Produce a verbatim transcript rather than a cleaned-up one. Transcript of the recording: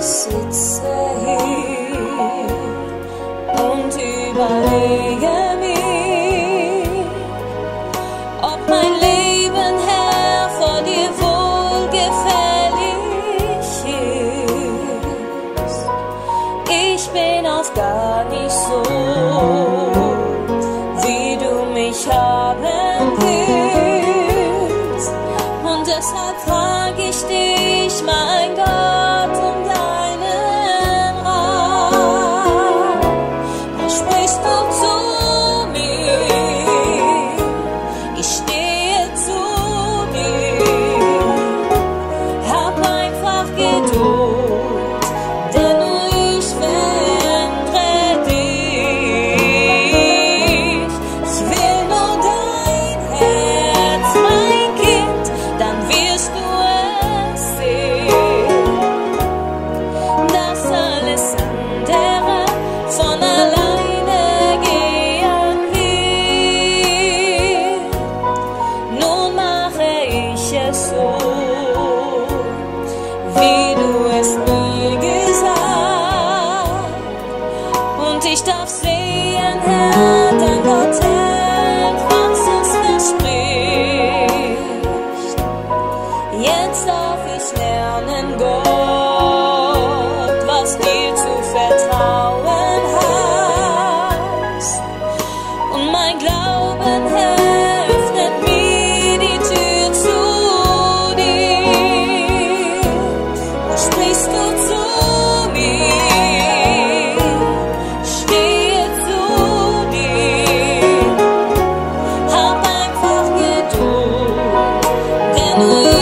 sitze hier und überlege mir, ob mein Leben, Herr, vor dir wohlgefällig ist. Ich bin oft gar nicht so, wie du mich haben willst, und deshalb frage ich dich, mein Gott, um deinen Rat. Da sprichst du zu mir, ich stehe zu dir, hab einfach Geduld, denn nur ich verändere dich. Ich will nur dein Herz, mein Kind, dann wirst du es sehen, dass alles andere von alleine gehen wird. Nun mache ich es so, wie du es mir gesagt, und ich darf sehen, Herr, dein Gott hält, was es verspricht. Jetzt darf ich lernen, Gott, was dir zu vertrauen heißt. Und mein Glauben, Herr, öffnet mir die Tür zu dir. Da sprichst du zu mir, stehe zu dir, hab einfach Geduld, denn nur